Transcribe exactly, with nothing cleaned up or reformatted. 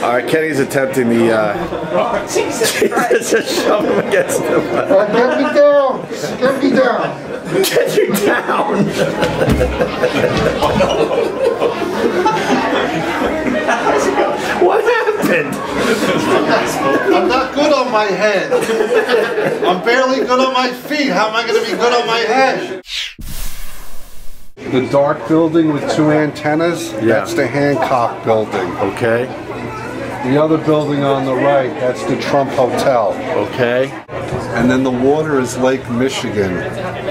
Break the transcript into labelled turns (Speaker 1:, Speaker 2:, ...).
Speaker 1: Alright, Kenny's attempting the, uh... Oh, Jesus Christ. Just shove him against the...
Speaker 2: Uh, get me down! Get me down!
Speaker 1: Get you down! What happened?
Speaker 2: I'm not good on my head. I'm barely good on my feet. How am I going to be good on my head? The dark building with two antennas, yeah. That's the Hancock building.
Speaker 1: Okay.
Speaker 2: The other building on the right, that's the Trump Hotel.
Speaker 1: Okay.
Speaker 2: And then the water is Lake Michigan.